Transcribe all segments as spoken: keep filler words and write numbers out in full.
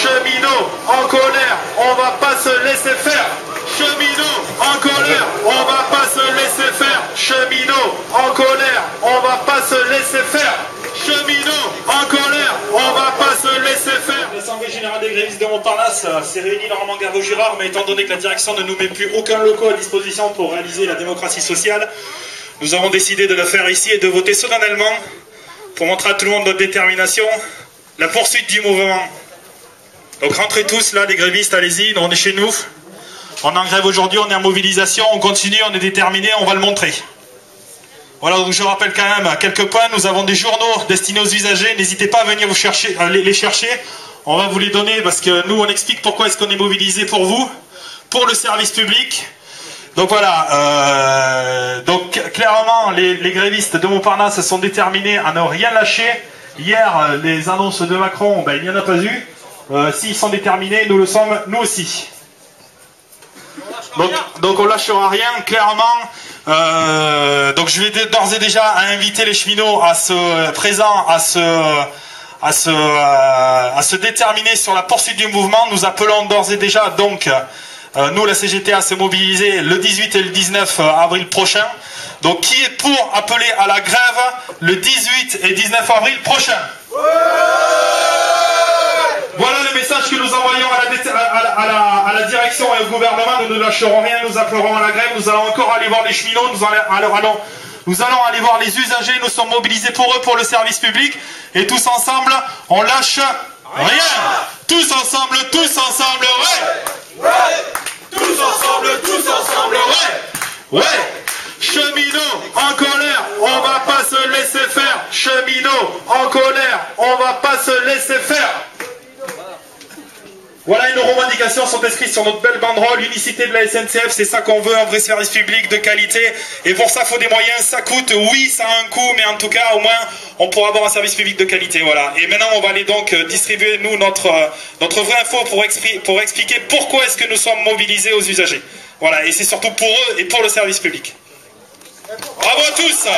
cheminots en colère, on va pas se laisser faire. Cheminots en colère, on va pas se laisser faire. Cheminots en colère, on va pas se laisser faire. Cheminots en colère, on va pas se laisser faire. L'Assemblée générale des grévistes de Montparnasse s'est réunie normalement Gavot-Girard, mais étant donné que la direction ne nous met plus aucun local à disposition pour réaliser la démocratie sociale, nous avons décidé de le faire ici et de voter solennellement pour montrer à tout le monde notre détermination, la poursuite du mouvement. Donc rentrez tous là, les grévistes, allez-y, on est chez nous. On est en grève aujourd'hui, on est en mobilisation, on continue, on est déterminé, on va le montrer. Voilà, donc je rappelle quand même à quelques points, nous avons des journaux destinés aux usagers, n'hésitez pas à venir vous chercher, à les, les chercher, on va vous les donner parce que nous on explique pourquoi est-ce qu'on est mobilisé pour vous, pour le service public. Donc voilà, euh, donc clairement les, les grévistes de Montparnasse sont déterminés à ne rien lâcher. Hier, les annonces de Macron, ben, il n'y en a pas eu. Euh, S'ils sont déterminés, nous le sommes, nous aussi. Donc, donc on lâchera rien, clairement. Euh, donc je vais d'ores et déjà inviter les cheminots à se présent, à se, à se, à se déterminer sur la poursuite du mouvement. Nous appelons d'ores et déjà donc euh, nous la C G T à se mobiliser le dix-huit et le dix-neuf avril prochain. Donc qui est pour appeler à la grève le dix-huit et dix-neuf avril prochain? Voilà le message que nous envoyons à la, à, la, à, la, à la direction et au gouvernement. Nous ne lâcherons rien, nous appellerons à la grève, nous allons encore aller voir les cheminots, nous allons, allons, nous allons aller voir les usagers, nous sommes mobilisés pour eux, pour le service public, et tous ensemble, on lâche rien. Tous ensemble, tous ensemble, ouais. Ouais. Tous ensemble, tous ensemble, ouais. Ouais. Cheminots en colère, on va pas se laisser faire. Cheminots en colère, on va pas se laisser faire. Voilà, et nos revendications sont inscrites sur notre belle banderole, l'unicité de la S N C F, c'est ça qu'on veut, un vrai service public de qualité. Et pour ça, il faut des moyens, ça coûte, oui, ça a un coût, mais en tout cas, au moins, on pourra avoir un service public de qualité, voilà. Et maintenant, on va aller donc distribuer, nous, notre, notre vraie info pour, expli pour expliquer pourquoi est-ce que nous sommes mobilisés aux usagers. Voilà, et c'est surtout pour eux et pour le service public. Bravo à tous!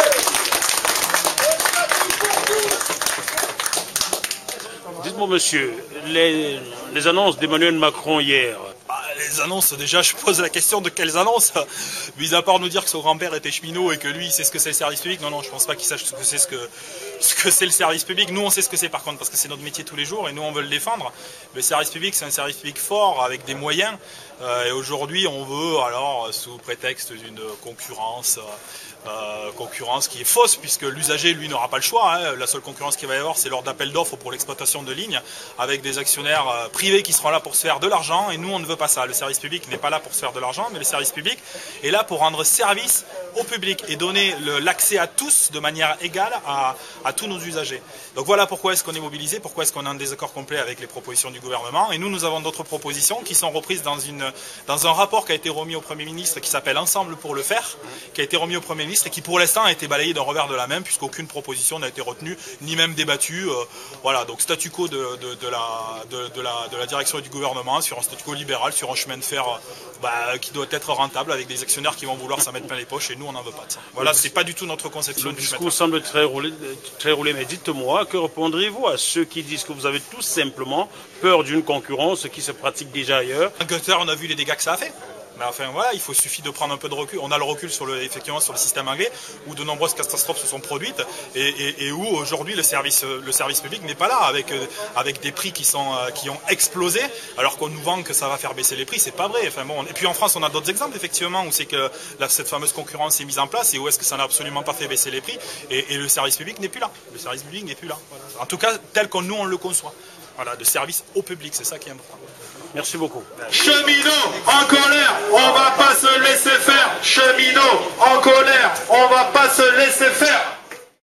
Dites-moi, monsieur, les, les annonces d'Emmanuel Macron hier. Ah, les annonces, déjà, je pose la question de quelles annonces? Mis à part nous dire que son grand-père était cheminot et que lui, il sait ce que c'est le service public. Non, non, je pense pas qu'il sache ce que c'est ce que, ce que c'est le service public. Nous, on sait ce que c'est par contre, parce que c'est notre métier tous les jours et nous, on veut le défendre. Le service public, c'est un service public fort, avec des moyens. Euh, et aujourd'hui, on veut, alors, sous prétexte d'une concurrence... Euh, concurrence qui est fausse puisque l'usager lui n'aura pas le choix, hein. La seule concurrence qu'il va y avoir c'est lors d'appel d'offres pour l'exploitation de lignes avec des actionnaires euh, privés qui seront là pour se faire de l'argent et nous on ne veut pas ça. Le service public n'est pas là pour se faire de l'argent mais le service public est là pour rendre service au public et donner l'accès à tous de manière égale à, à tous nos usagers. Donc voilà pourquoi est-ce qu'on est mobilisé, pourquoi est-ce qu'on a un désaccord complet avec les propositions du gouvernement et nous nous avons d'autres propositions qui sont reprises dans, une, dans un rapport qui a été remis au Premier ministre qui s'appelle Ensemble pour le faire, qui a été remis au Premier ministre et qui pour l'instant a été balayé d'un revers de la main puisqu'aucune proposition n'a été retenue ni même débattue. Euh, voilà, donc statu quo de, de, de, la, de, de, la, de la direction et du gouvernement sur un statu quo libéral, sur un chemin de fer bah, qui doit être rentable avec des actionnaires qui vont vouloir s'en mettre plein les poches et nous on n'en veut pas de ça. Voilà, c'est pas du tout notre conception. Le discours semble très roulé, très roulé, mais dites-moi, que répondrez-vous à ceux qui disent que vous avez tout simplement peur d'une concurrence qui se pratique déjà ailleurs? En Angleterre, on a vu les dégâts que ça a fait. Mais enfin voilà, il faut suffit de prendre un peu de recul. On a le recul sur le, effectivement sur le système anglais où de nombreuses catastrophes se sont produites et, et, et où aujourd'hui le service, le service public n'est pas là avec, avec des prix qui, sont, qui ont explosé alors qu'on nous vend que ça va faire baisser les prix, c'est pas vrai. Enfin bon, et puis en France on a d'autres exemples effectivement où c'est que là, cette fameuse concurrence est mise en place et où est-ce que ça n'a absolument pas fait baisser les prix et, et le service public n'est plus là. Le service public n'est plus là. Voilà. En tout cas tel que nous on le conçoit. Voilà, de service au public, c'est ça qui est important. Merci beaucoup. Cheminots en colère, on va pas se laisser faire. Cheminots en colère, on va pas se laisser faire.